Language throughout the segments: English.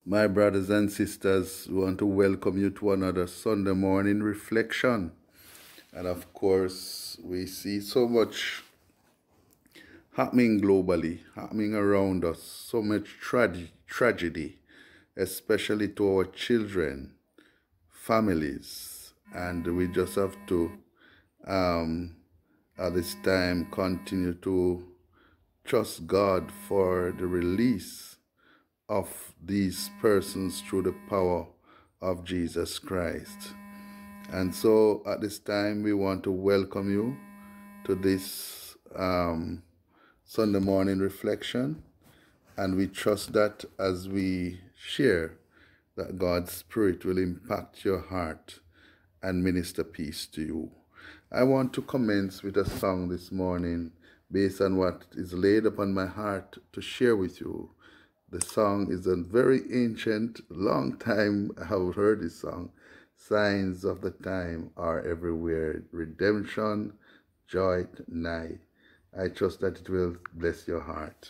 My brothers and sisters, we want to welcome you to another Sunday morning reflection. And of course, we see so much happening globally, happening around us, so much tragedy, especially to our children, families. And we just have to, at this time, continue to trust God for the release of these persons through the power of Jesus Christ. And so at this time, we want to welcome you to this Sunday morning reflection. And we trust that as we share, that God's Spirit will impact your heart and minister peace to you. I want to commence with a song this morning based on what is laid upon my heart to share with you. The song is a very ancient, long time I have heard this song. Signs of the time are everywhere. Redemption, joy nigh. I trust that it will bless your heart.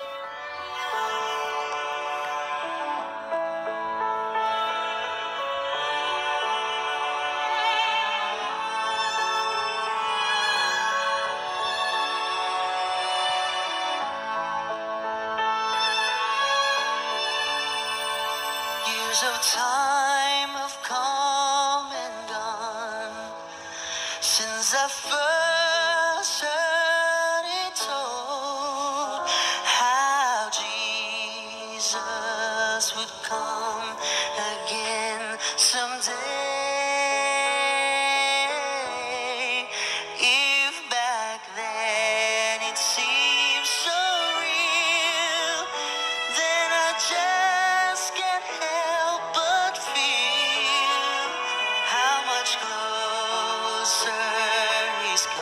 Years of time have come and gone since I first heard it told how Jesus would come again someday. If back then it seemed so real, then I just can't help but feel how much closer he's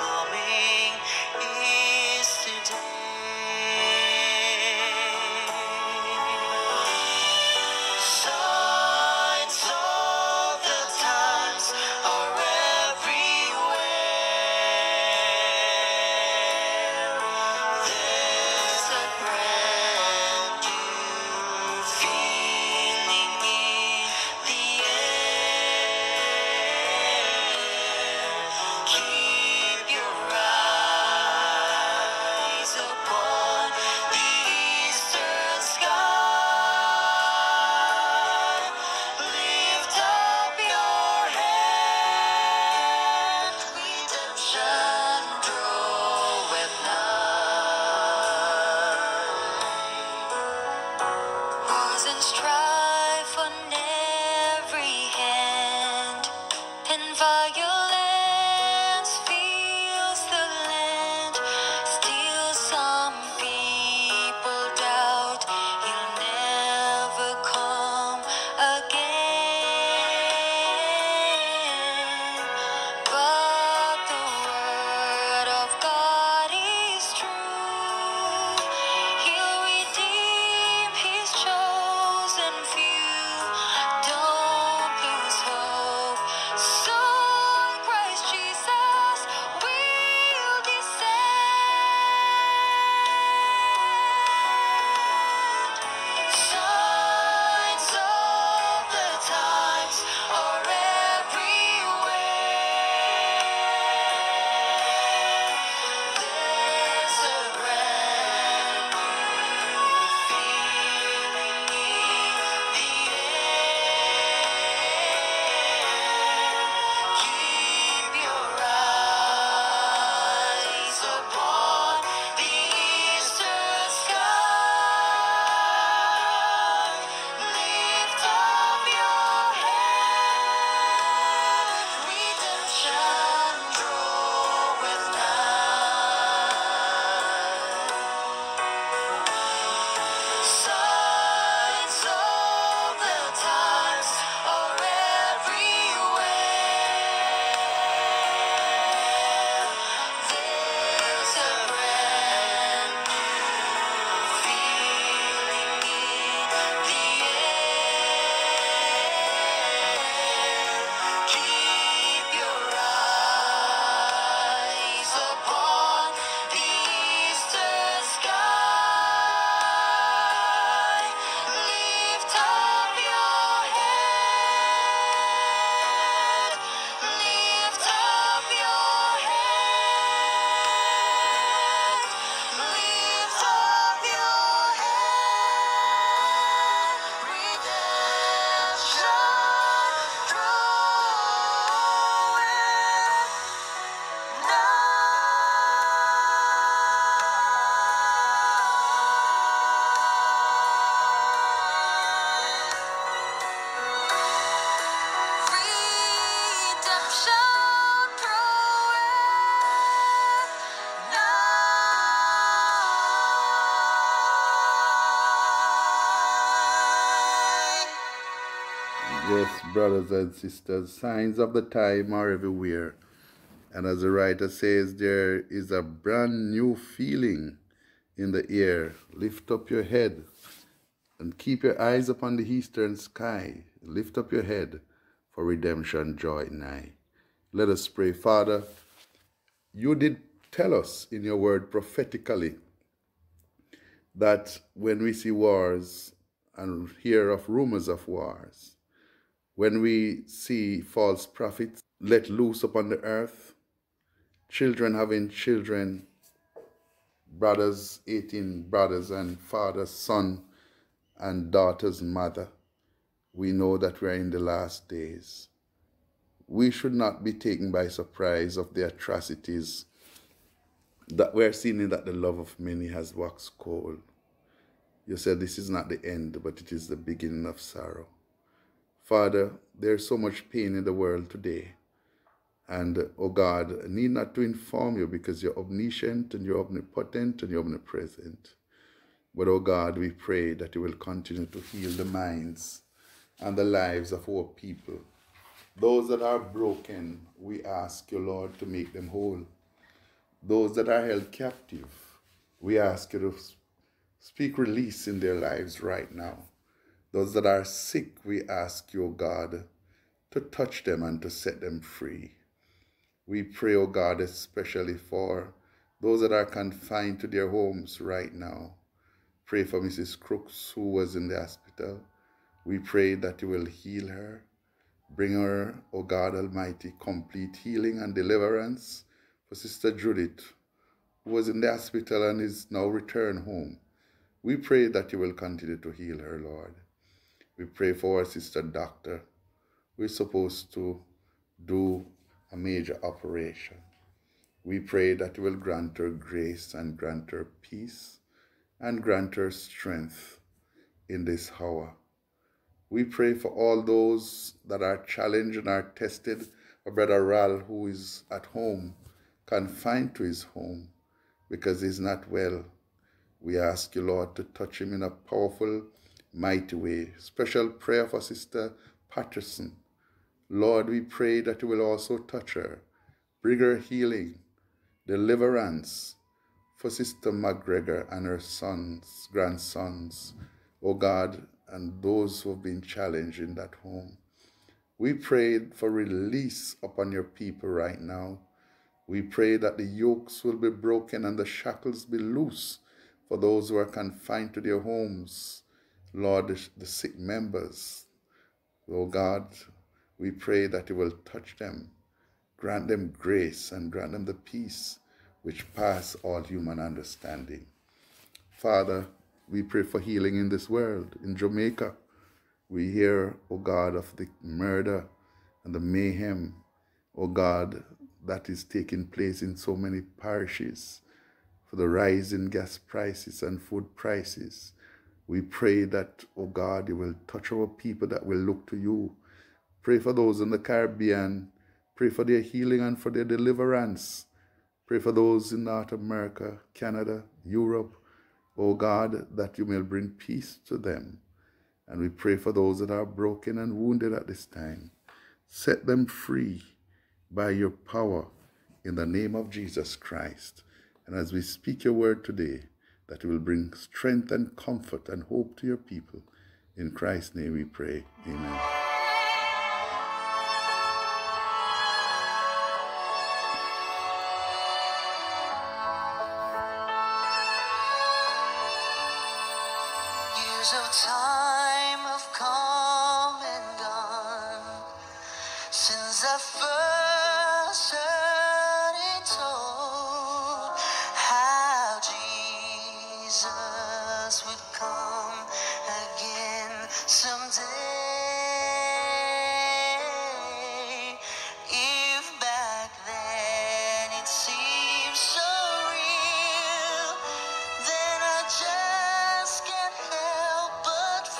Yes, brothers and sisters, signs of the time are everywhere. And as the writer says, there is a brand new feeling in the air. Lift up your head and keep your eyes upon the eastern sky. Lift up your head, for redemption joy nigh. Let us pray. Father, you did tell us in your word prophetically that when we see wars and hear of rumors of wars, when we see false prophets let loose upon the earth, children having children, brothers eating brothers, and father's son and daughter's mother, we know that we are in the last days. We should not be taken by surprise of the atrocities that we're seeing, that the love of many has waxed cold. You said this is not the end, but it is the beginning of sorrow. Father, there's so much pain in the world today. And, oh God, I need not to inform you because you're omniscient and you're omnipotent and you're omnipresent. But, oh God, we pray that you will continue to heal the minds and the lives of our people. Those that are broken, we ask you, Lord, to make them whole. Those that are held captive, we ask you to speak release in their lives right now. Those that are sick, we ask you, God, to touch them and to set them free. We pray, oh God, especially for those that are confined to their homes right now. Pray for Mrs. Crooks, who was in the hospital. We pray that you will heal her. Bring her, oh God Almighty, complete healing and deliverance for Sister Judith, who was in the hospital and is now returned home. We pray that you will continue to heal her, Lord. We pray for our sister doctor. We're supposed to do a major operation. We pray that you will grant her grace and grant her peace and grant her strength in this hour. We pray for all those that are challenged and are tested. Our brother Ral, who is at home, confined to his home because he's not well. We ask you, Lord, to touch him in a powerful, mighty way. Special prayer for Sister Patterson. Lord, we pray that you will also touch her, bring her healing, deliverance for Sister McGregor and her sons, grandsons, oh God, and those who have been challenged in that home. We pray for release upon your people right now. We pray that the yokes will be broken and the shackles be loose for those who are confined to their homes. Lord, the sick members, oh God, we pray that you will touch them, grant them grace and grant them the peace which pass all human understanding. Father, we pray for healing in this world. In Jamaica, we hear, oh God, of the murder and the mayhem, oh God, that is taking place in so many parishes for the rise in gas prices and food prices. We pray that, oh God, you will touch our people that will look to you. Pray for those in the Caribbean. Pray for their healing and for their deliverance. Pray for those in North America, Canada, Europe, oh God, that you may bring peace to them. And we pray for those that are broken and wounded at this time. Set them free by your power in the name of Jesus Christ. And as we speak your word today, that it will bring strength and comfort and hope to your people. In Christ's name we pray. Amen. Years of time have come and gone since I first heard it told how Jesus would come again someday. If back then it seemed so real, then I just can't help but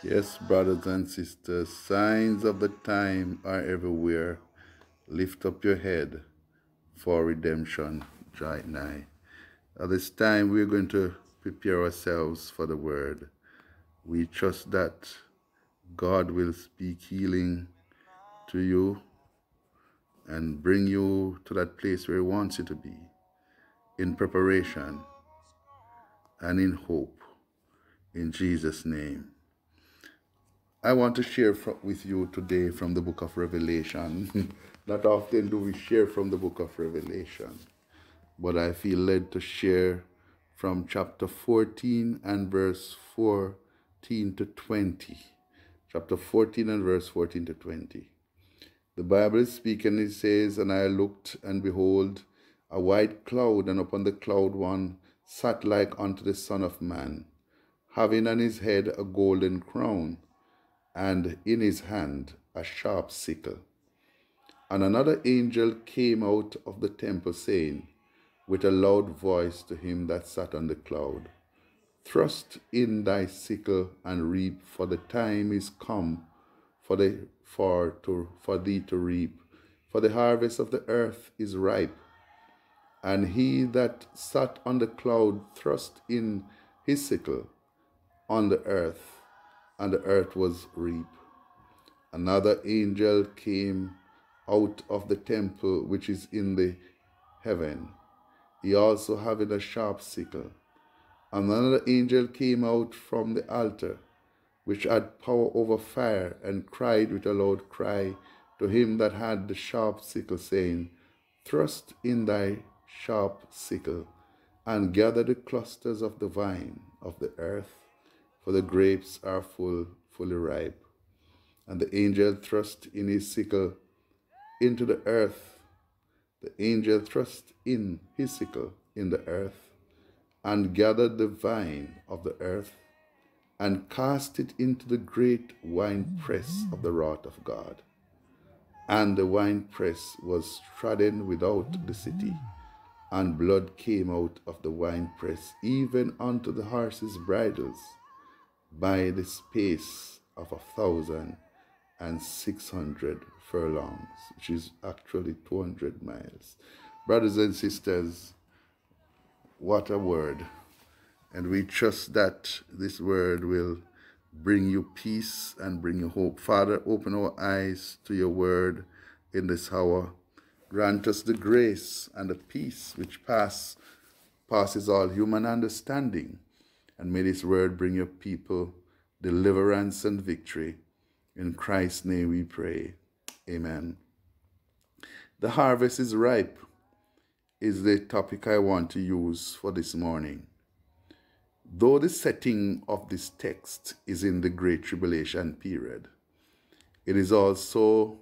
Yes, brothers and sisters, signs of the time are everywhere. Lift up your head, for redemption draweth nigh. At this time, we're going to prepare ourselves for the word. We trust that God will speak healing to you and bring you to that place where He wants you to be, in preparation and in hope. In Jesus' name. I want to share with you today from the book of Revelation. Not often do we share from the book of Revelation, but I feel led to share from chapter 14 and verse 14 to 20. Chapter 14 and verse 14 to 20. The Bible is speaking, it says, "And I looked, and behold, a white cloud, and upon the cloud one sat like unto the Son of Man, having on his head a golden crown, and in his hand a sharp sickle. And another angel came out of the temple, saying with a loud voice to him that sat on the cloud, Thrust in thy sickle and reap, for the time is come for thee to reap. For the harvest of the earth is ripe. And he that sat on the cloud thrust in his sickle on the earth, and the earth was reap. Another angel came out of the temple which is in the heaven, he also having a sharp sickle. And another angel came out from the altar, which had power over fire, and cried with a loud cry to him that had the sharp sickle, saying, Thrust in thy sharp sickle, and gather the clusters of the vine of the earth, for the grapes are fully ripe. And the angel thrust in his sickle into the earth. The angel thrust in his sickle in the earth, and gathered the vine of the earth, and cast it into the great winepress of the wrath of God. And the winepress was trodden without the city, and blood came out of the winepress, even unto the horses' bridles, by the space of 1,600 furlongs, which is actually 200 miles. Brothers and sisters, what a word. And we trust that this word will bring you peace and bring you hope. Father, open our eyes to your word in this hour. Grant us the grace and the peace which passes all human understanding. And may this word bring your people deliverance and victory. In Christ's name we pray. Amen. The harvest is ripe is the topic I want to use for this morning. Though the setting of this text is in the Great Tribulation period, it is also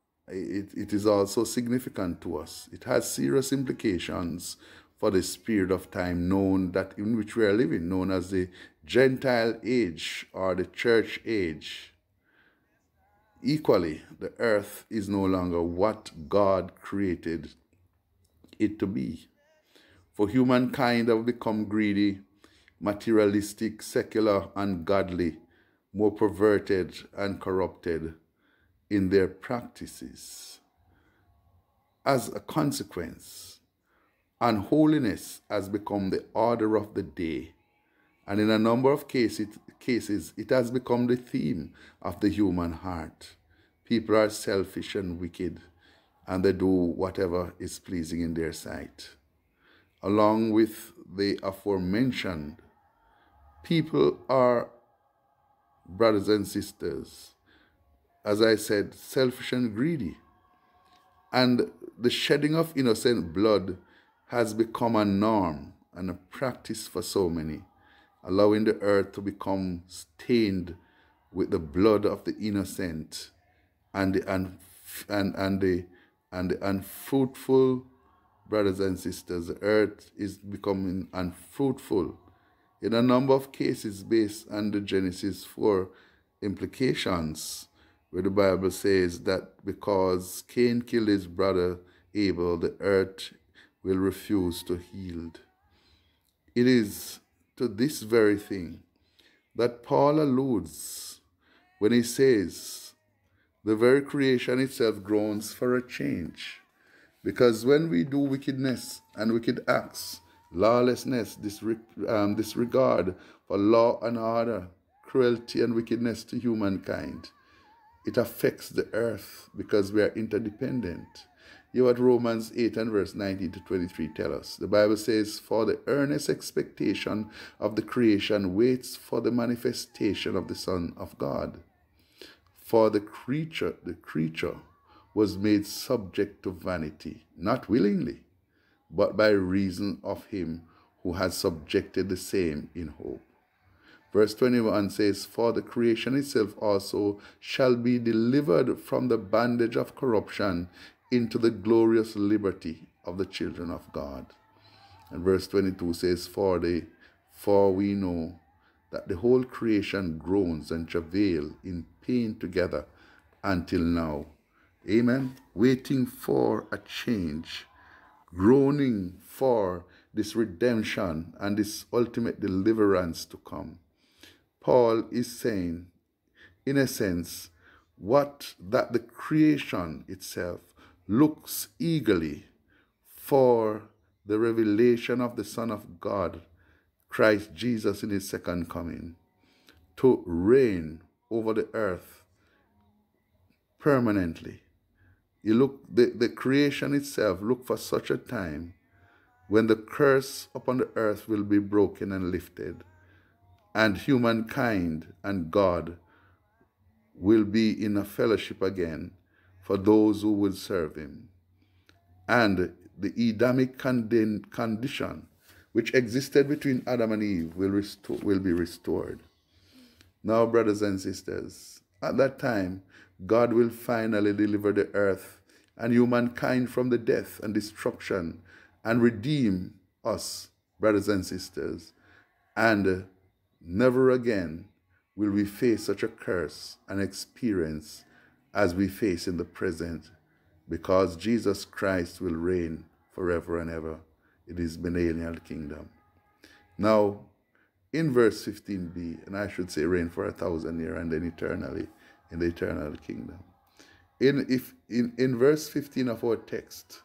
significant to us. It has serious implications for this period of time in which we are living, known as the Gentile age or the church age. Equally, the earth is no longer what God created it to be. For humankind have become greedy, materialistic, secular, ungodly, more perverted and corrupted in their practices. As a consequence, unholiness has become the order of the day, and in a number of cases, it has become the theme of the human heart. People are selfish and wicked, and they do whatever is pleasing in their sight. Along with the aforementioned, people are, brothers and sisters, as I said, selfish and greedy. And the shedding of innocent blood has become a norm and a practice for so many, allowing the earth to become stained with the blood of the innocent and the unfruitful. Brothers and sisters, the earth is becoming unfruitful in a number of cases based on the Genesis 4 implications, where the Bible says that because Cain killed his brother Abel, the earth will refuse to yield. It is to this very thing that Paul alludes when he says the very creation itself groans for a change. Because when we do wickedness and wicked acts, lawlessness, disregard for law and order, cruelty and wickedness to humankind, it affects the earth because we are interdependent. Hear what Romans 8 and verse 19 to 23 tell us. The Bible says, "For the earnest expectation of the creation waits for the manifestation of the Son of God. For the creature was made subject to vanity, not willingly, but by reason of him who has subjected the same in hope." Verse 21 says, "For the creation itself also shall be delivered from the bondage of corruption into the glorious liberty of the children of God." And verse 22 says, For we know that the whole creation groans and travail in pain together until now." Amen. Waiting for a change, groaning for this redemption and this ultimate deliverance to come. Paul is saying, in a sense, that the creation itself looks eagerly for the revelation of the Son of God, Christ Jesus, in his second coming, to reign over the earth permanently. The creation itself look for such a time when the curse upon the earth will be broken and lifted, and humankind and God will be in a fellowship again for those who will serve him. And the Edamic condition which existed between Adam and Eve will be restored. Now, brothers and sisters, at that time, God will finally deliver the earth and humankind from the death and destruction and redeem us, brothers and sisters. And never again will we face such a curse and experience as we face in the present, because Jesus Christ will reign forever and ever in his millennial kingdom. Now, in verse 15b, and I should say reign for 1,000 years and then eternally in the eternal kingdom. In verse 15 of our text,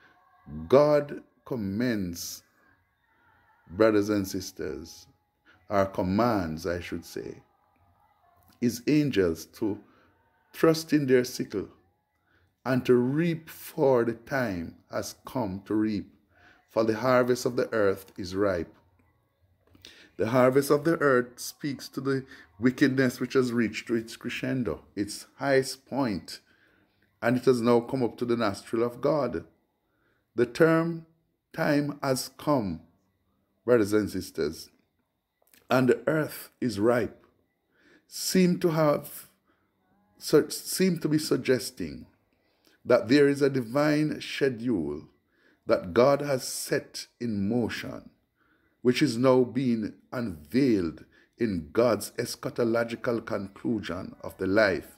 God commends, brothers and sisters, or commands, I should say, his angels to thrust in their sickle and to reap, for the time has come to reap, for the harvest of the earth is ripe. The harvest of the earth speaks to the wickedness which has reached to its crescendo, its highest point, and it has now come up to the nostril of God. The term time has come, brothers and sisters, and the earth is ripe, seem to be suggesting that there is a divine schedule that God has set in motion, which is now being unveiled in God's eschatological conclusion of the life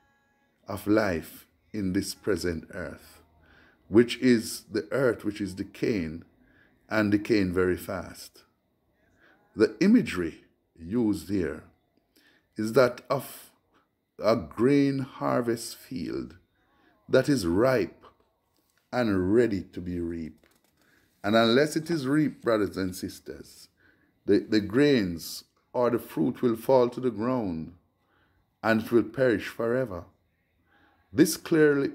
in this present earth, which is the earth which is decaying and decaying very fast. The imagery used here is that of a grain harvest field that is ripe and ready to be reaped. And unless it is reaped, brothers and sisters, the grains or the fruit will fall to the ground and it will perish forever. This clearly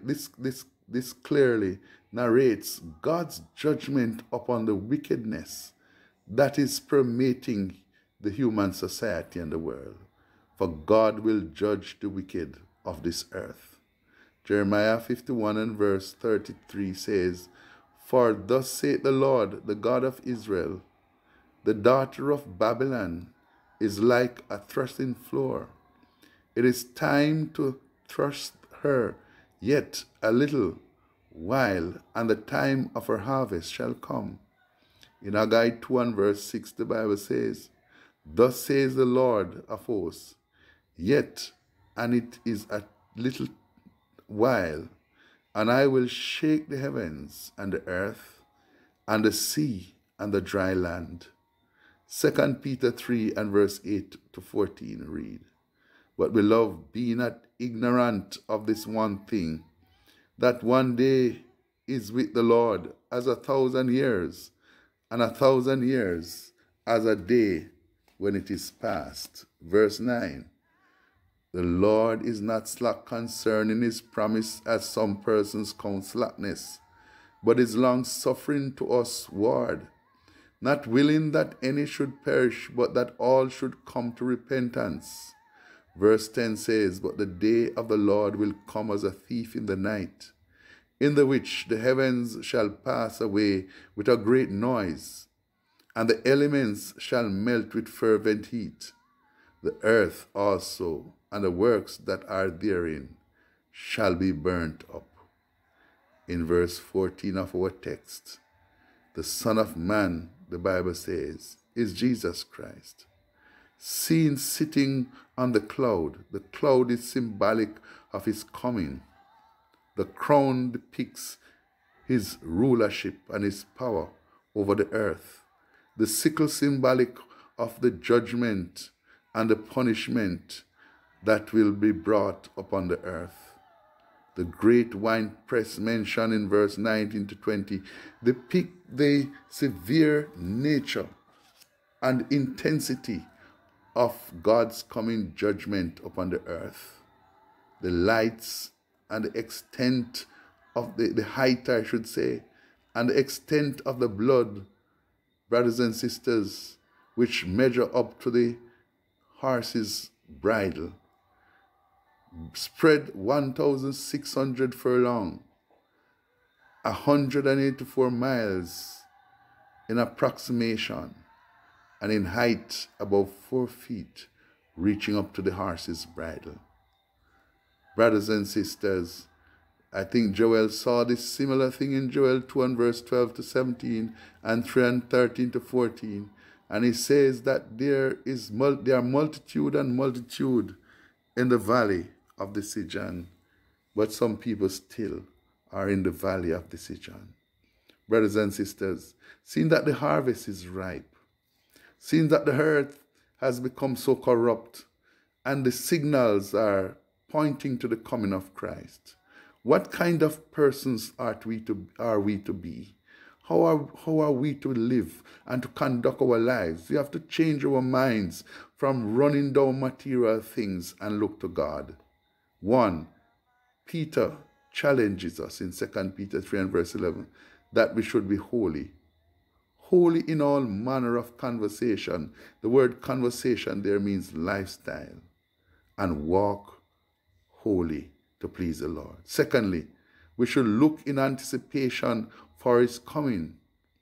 narrates God's judgment upon the wickedness that is permeating the human society and the world. For God will judge the wicked of this earth. Jeremiah 51 and verse 33 says, "For thus saith the Lord, the God of Israel, the daughter of Babylon is like a threshing floor. It is time to thresh her yet a little while, and the time of her harvest shall come." In Haggai 2 and verse 6, the Bible says, "Thus says the Lord of hosts, yet, and it is a little while, and I will shake the heavens and the earth and the sea and the dry land." 2 Peter 3 and verse 8 to 14 read, But beloved, be not ignorant of this one thing, that one day is with the Lord as 1,000 years, and 1,000 years as a day when it is past. Verse 9. The Lord is not slack concerning his promise, as some persons count slackness, but is long-suffering to us ward, not willing that any should perish, but that all should come to repentance. Verse 10 says, but the day of the Lord will come as a thief in the night, in the which the heavens shall pass away with a great noise, and the elements shall melt with fervent heat. The earth also and the works that are therein shall be burnt up. In verse 14 of our text, the Son of Man, the Bible says, is Jesus Christ, seen sitting on the cloud. The cloud is symbolic of his coming. The crown depicts his rulership and his power over the earth. The sickle symbolic of the judgment and the punishment that will be brought upon the earth. The great winepress mentioned in verse 19 to 20 depict the severe nature and intensity of God's coming judgment upon the earth. The lights and the extent of the height, I should say, and the extent of the blood, brothers and sisters, which measure up to the horse's bridle, spread 1,600 furlong, 184 miles in approximation, and in height above 4 feet, reaching up to the horse's bridle. Brothers and sisters, I think Joel saw this similar thing in Joel 2 and verse 12 to 17 and 3 and 13 to 14. And he says that there are multitude and multitude in the valley of the Sijan, but some people still are in the valley of the Sijan. Brothers and sisters, seeing that the harvest is ripe, seeing that the earth has become so corrupt, and the signals are pointing to the coming of Christ, what kind of persons are we to be? How are we to live and to conduct our lives? We have to change our minds from running down material things and look to God. 1. Peter challenges us in 2 Peter 3 and verse 11 that we should be holy. Holy in all manner of conversation. The word conversation there means lifestyle. And walk holy to please the Lord. Secondly, we should look in anticipation for his coming,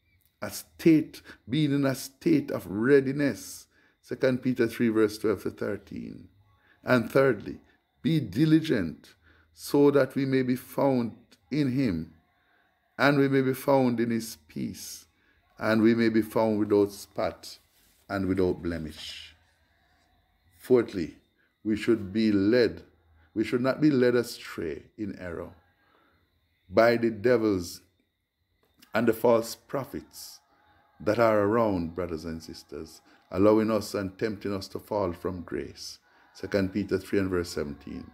being in a state of readiness. 2 Peter 3 verse 12 to 13. And thirdly, be diligent so that we may be found in him, and we may be found in his peace, and we may be found without spot and without blemish. Fourthly, we should not be led astray in error by the devils and the false prophets that are around, brothers and sisters, allowing us and tempting us to fall from grace. 2 Peter 3 and verse 17.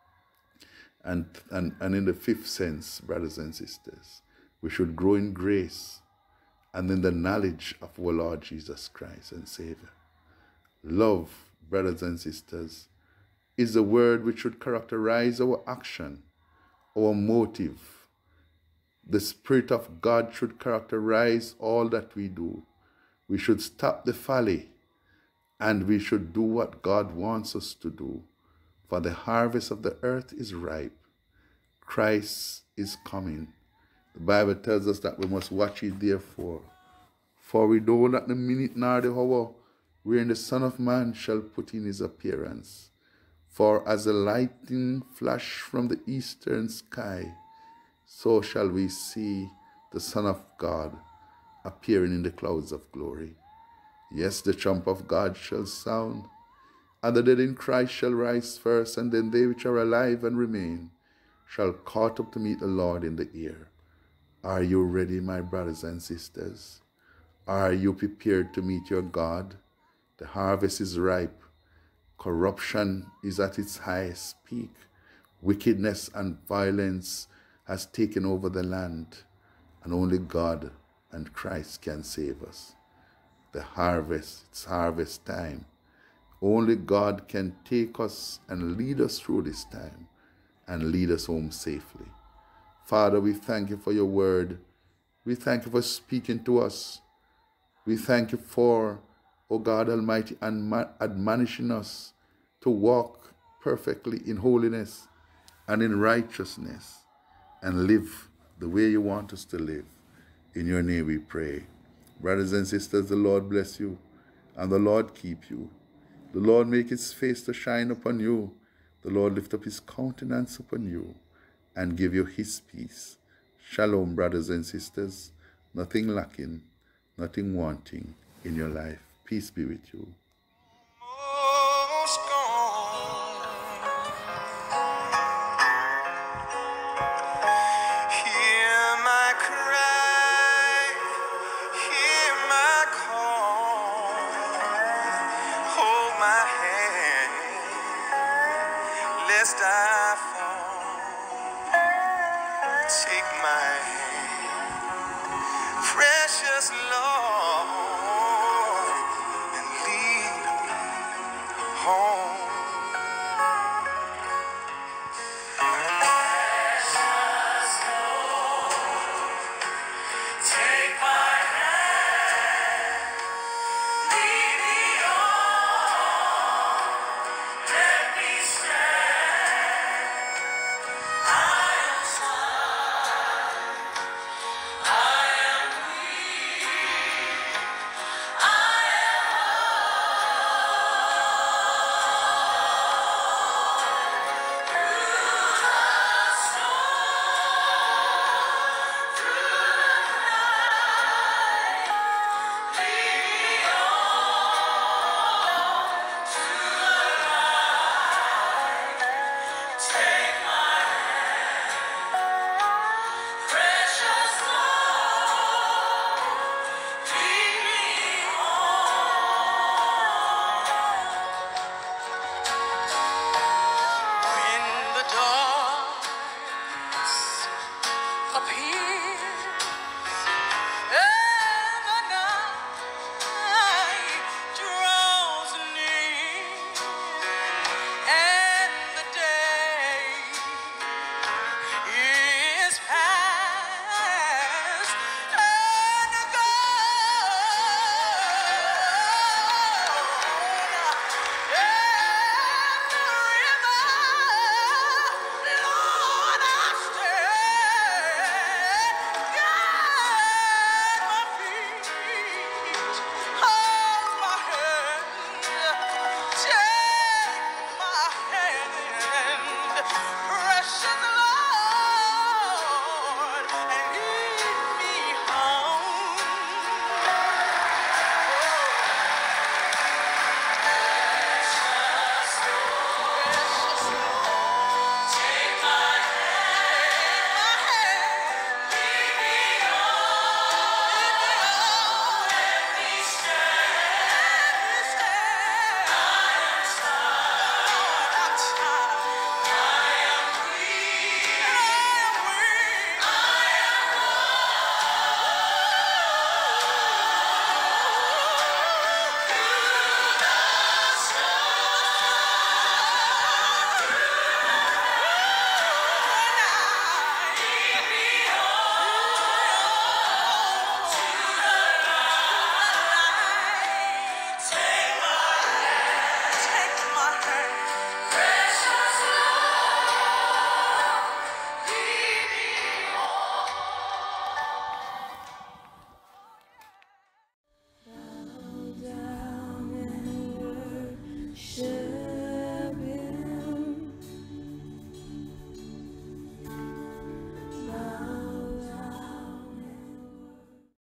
And in the fifth sense, brothers and sisters, we should grow in grace and in the knowledge of our Lord Jesus Christ and Savior. Love, brothers and sisters, is the word which should characterize our action, our motive. The Spirit of God should characterize all that we do. We should stop the folly, and we should do what God wants us to do. For the harvest of the earth is ripe. Christ is coming. The Bible tells us that we must watch it therefore. For we know not the minute nor the hour wherein the Son of Man shall put in his appearance. For as the lightning flash from the eastern sky, so shall we see the Son of God appearing in the clouds of glory. Yes, the trump of God shall sound, and the dead in Christ shall rise first, and then they which are alive and remain shall caught up to meet the Lord in the air. Are you ready, my brothers and sisters? Are you prepared to meet your God? The harvest is ripe, Corruption is at its highest peak. Wickedness and violence has taken over the land, and only God and Christ can save us. The harvest, it's harvest time. Only God can take us and lead us through this time and lead us home safely. Father, we thank you for your word. We thank you for speaking to us. We thank you for, O God Almighty, admonishing us to walk perfectly in holiness and in righteousness and live the way you want us to live. In your name we pray. Brothers and sisters, the Lord bless you and the Lord keep you. The Lord make his face to shine upon you. The Lord lift up his countenance upon you and give you his peace. Shalom, brothers and sisters. Nothing lacking, nothing wanting in your life. Peace be with you. Hear my cry, hear my call, hold my hand, lest I fall. Take my hand.